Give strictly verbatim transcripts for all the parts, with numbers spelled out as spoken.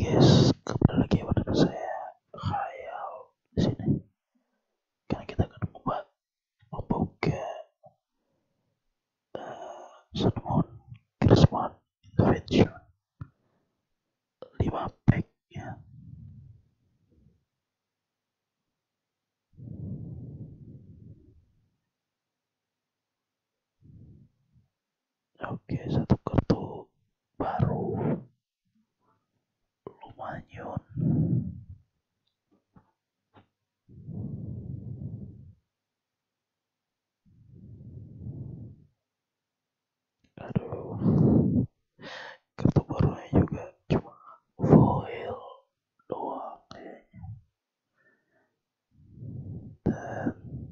guys, kembali lagi pada saya Khayal di sini. Karena kita akan membuat membuka uh, Summon Christmas Invention lima pack ya. Oke, satu kartu baru lumayan. Aduh, kartu barunya juga cuma foil doang kayaknya. Dan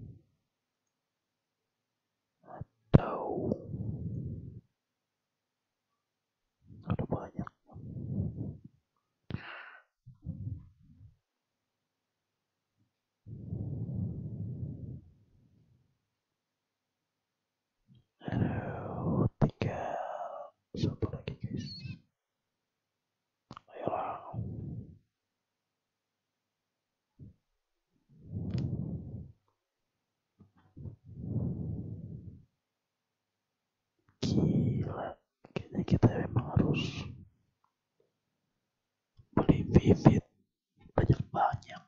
atau ada banyak. Aduh, tinggal satu lagi guys. Ayolah. Gila, kayaknya kita memang harus beli Vivid banyak-banyak.